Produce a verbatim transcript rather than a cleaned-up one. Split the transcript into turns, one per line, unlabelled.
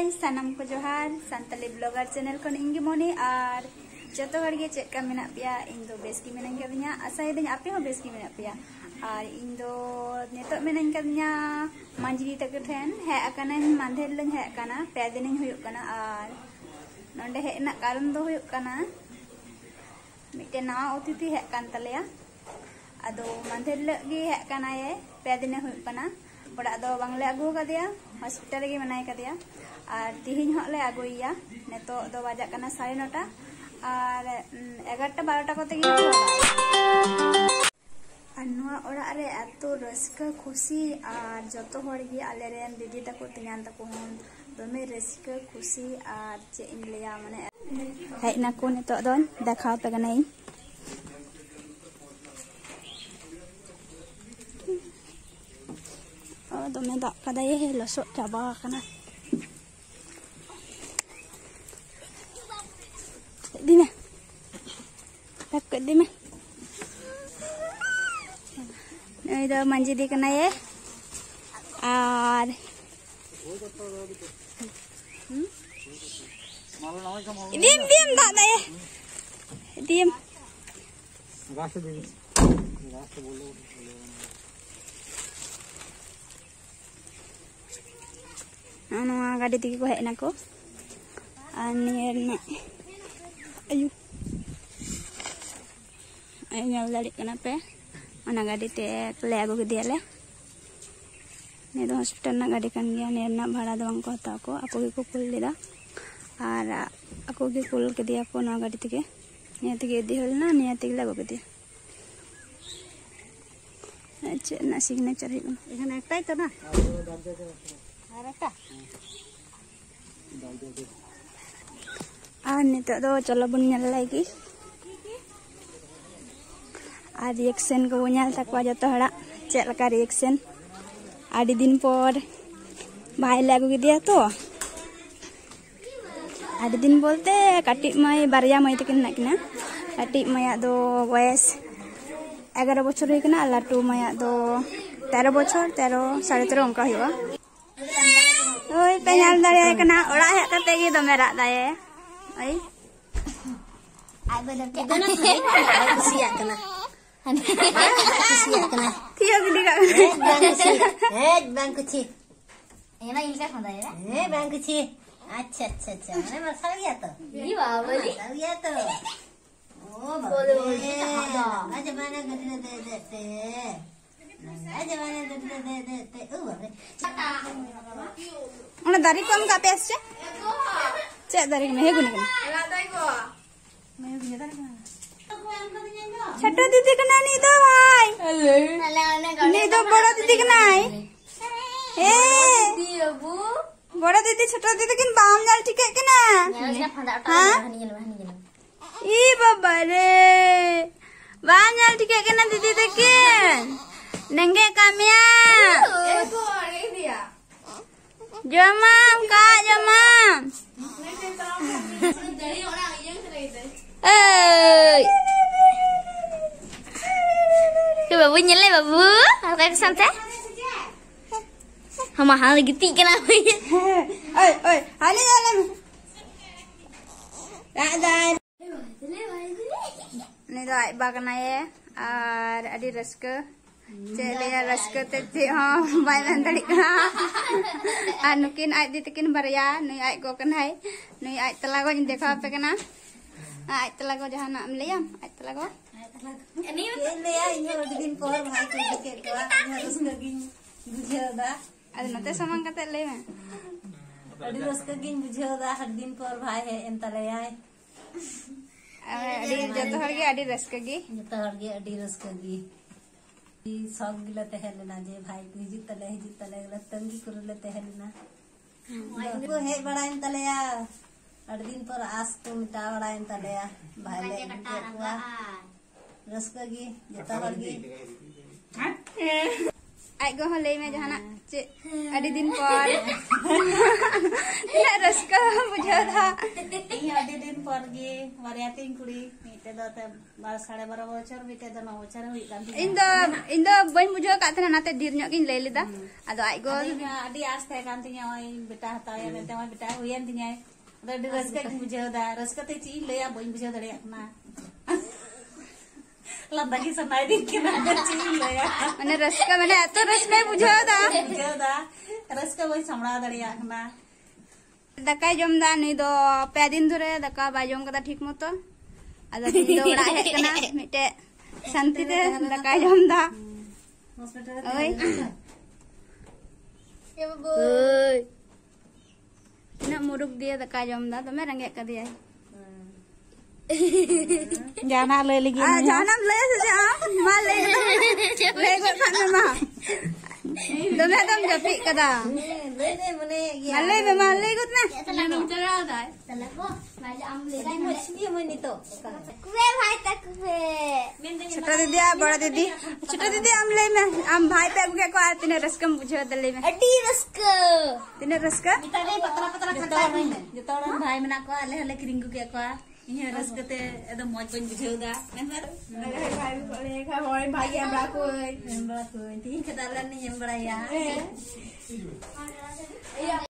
हाय सनम को जोहार Santali blogger channel को इंगी मोनी और जतो हर गे चेक का मेना पिया इन दो बेस की मेना कदिया आशा यदि आपे हो बेस की मेना पिया और इन दो नेतो मेना कदिया मांझी तक ठेन है अकना मांधेर लंग है अकना पे दिन हुयुक कना और नोंडे हेना कारण दो हुयुक कना मिटे नवा अतिथि है कान तलेया अदो मांधेर लगे है कना ये पे दिन हुयुक कना बड़ा दो बांगले आगू कदिया हॉस्पिटल के मनाई कदिया और तिहिन हले आगुइया नेतो दो बाजा कना साढ़े नौटा और एगारटा बारोटा को तेगी और नुआ ओड़ा रे एतो रस्का खुशी और जतो हर गे आले रेन दीदी तको तियान तको हन दोमे रस्का खुशी और चे इन लिया माने हेना को नेतो दो देखाव पे गनाई दोमे दाग कदा ये लसो चाबा कना दिमे तक कर दिमे नई दो मंजी दी कना ये और दिम दिम दाग दा ये दिम गाछ दे गाछ बोलो नवा गाड़ी तक को हेना को अयु अयु दाड़ी कना पे ओना गाड़ी ते ले आगो गदियाले ने दो हॉस्पिटल ना गाड़ी कान गया ने ना भाड़ा दो को हता को ako ge को कुल लेदा और ako ge कुल के दिया को ना गाड़ी तक ने तक इदी हलना ने तक लागो गदिया अच्छा ना सिग्नेचर हिगन एखाने एकटाई तो ना और नितो दो चलो बन नेल लगी और रिएक्शन को नेल तकवा जतो हड़ा चेक लका रिएक्शन आदि दिन पर भाई लागू गदिया तो आदि दिन बोलते काटी मई बारिया मई तकिन ना किना काटी मया दो वयस एगारो बछर हुई कना लाटू मया दो तेरह बछर तेरह साढ़े तेरह अंका हुआ ओय पेनाल दारे कना ओड़ा हे कते गे दमे राग दाए ओय आइ बदम के कना खुशिया कना खुशिया कना थियो बिली का हे बैंक छी एना इलका खंदा है हे बैंक छी अच्छा अच्छा अच्छा मैंने मसा गया तो ई बाबली आ गया तो ओ बोले आज मैंने गदले दे देते आज मैंने गदले दे देते ओ बाबरे ओना दारी कम का पेस छे चे दारी में हे गुनी कना लादाई को मैं गुनी दारी कना छोटो दीदी कना नी दो भाई नी दो बड़ा दीदी कना ए दीबू बड़ा दीदी छोटो दीदी किन बाम जाल ठीक है कना हां ई बाबा रे बाम जाल ठीक है कना दीदी देखे नंगे कामिया एको अड़े दिया जमाम का जमाम ए के बाबू nyele babu apa ke santai sama hal gitu kena oi oi hale dalam dadan ni do ai bagana ye ar adi raska चले रस्क ते हां बाय मन दड़ी कना आ नुकिन आइ दी तकिन बरिया नई आइ को कनाय नई आइ तलागो इन देखा पे कना आइ तलागो जहाना हम लेया आइ तलागो एनी लेया इन दिन पर भाई को देखे को रस्क गिन बुझेदा अद नते समंग कते ले में अडी रस्क गिन बुझेदा हर दिन पर भाई है एन तलेया अडी जतो हर गे अडी रस्क गी जतो हर गे अडी रस्क गी सब गिला तहलना जे भाई को हिजु तले हिजु तले गला तंगी करले तहलना को हे बड़ाइन तलेया अड़ दिन पर आस को मिटा बड़ाइन तलेया भाई ले हुआ रसकगी जता हरगी आई गो ले में जहाना चे अड़ी दिन पर ना रसका बुझाव दा
ᱤᱧ ᱟᱹᱰᱤ ᱫᱤᱱ ᱯᱚᱨ ᱜᱮ ᱵᱟᱨᱭᱟ ᱛᱤᱧ ᱠᱩᱲᱤ ᱢᱤᱫᱴᱮᱡ ᱫᱚ ᱵᱟᱨ ᱥᱟᱲᱮ ᱵᱟᱨᱚ ᱵᱚᱪᱷᱚᱨ ᱢᱤᱫᱴᱮᱡ ᱫᱚ ᱱᱚ ᱵᱚᱪᱷᱚᱨ ᱦᱩᱭᱩᱜ ᱠᱟᱱ ᱛᱤᱧᱟ
ᱤᱧ ᱫᱚ ᱤᱧ ᱫᱚ ᱵᱟᱹᱧ ᱵᱩᱡᱷᱟᱹᱣ ᱠᱟᱜ ᱛᱟᱦᱮᱱᱟ ᱱᱟᱛᱮ ᱰᱷᱮᱨ ᱧᱚᱜ ᱜᱤᱧ ᱞᱟᱹᱭ ᱞᱮᱫᱟ ᱟᱫᱚ ᱟᱡ ᱜᱚ
ᱟᱹᱰᱤ ᱟᱸᱥ ᱛᱟᱦᱮᱸ ᱠᱟᱱ ᱛᱤᱧᱟ ᱱᱚᱜᱼᱚᱭ ᱵᱮᱴᱟ ᱦᱟᱛᱟᱣᱮᱭᱟ ᱢᱮᱱᱛᱮ ᱱᱚᱜᱼᱚᱭ ᱵᱮᱴᱟ ᱦᱩᱭᱮᱱ ᱛᱤᱧᱟᱭ ᱟᱫᱚ ᱟᱹᱰᱤ ᱨᱟᱹᱥᱠᱟᱹ ᱜᱤᱧ ᱵᱩᱡᱷᱟᱹᱣ ᱫᱟ ᱨᱟᱹᱥᱠᱟᱹ ᱛᱮ ᱪᱮᱫ ᱤᱧ ᱞᱟᱹᱭᱟ ᱵᱟᱹᱧ ᱵᱩᱡᱷᱟᱹᱣ ᱫᱟᱲᱮᱭᱟᱜ ᱠᱟᱱᱟ ᱞᱟᱸᱫᱟ ᱜᱮ ᱥᱟᱱᱟᱭᱮᱫᱤᱧ ᱠᱟᱱᱟ ᱪᱮᱫ ᱤᱧ ᱞᱟᱹᱭᱟ
माने रस्का माने एतो रस्का बुझाव दा
बुझाव दा रस्का बाई सामड़ा दड़िया कना
दकाय जम दा नी दो पे दिन धरे दका बाय जम कदा ठीक मतो आदा ती दो ओड़ा हेज कना मिटे शांति ते दकाय जम दा
हॉस्पिटल
ओय ए बाबू ओय ना मुरुक दिया दकाय जम दा तमे रंगे कदिया
जाना ले लगी
आ जाना ले से आ मा ले ले गो खान मा दमे दम जपी कदा
ले ले मने
ले में मा ले गो ना
तला नो चला दा
तला को माले आम ले ले मछली मनी तो
कुवे भाई तक कुवे
छोटा दीदी आ बड़ा दीदी छोटा दीदी आम ले में आम भाई पे के को आतिने रस्कम बुझे दले में
अड्डी रस्का
तिने रस्का
मिताले पतला पतला खट्टा जतोड़न भाई मना को आले हले किरिंगु के को इहे रस्कते एकदम मौज बन बुझेउ दा नहर
भाई बोले का होय भाई हमरा को
हमरा को तीन खदालन नहीं हम बड़ा या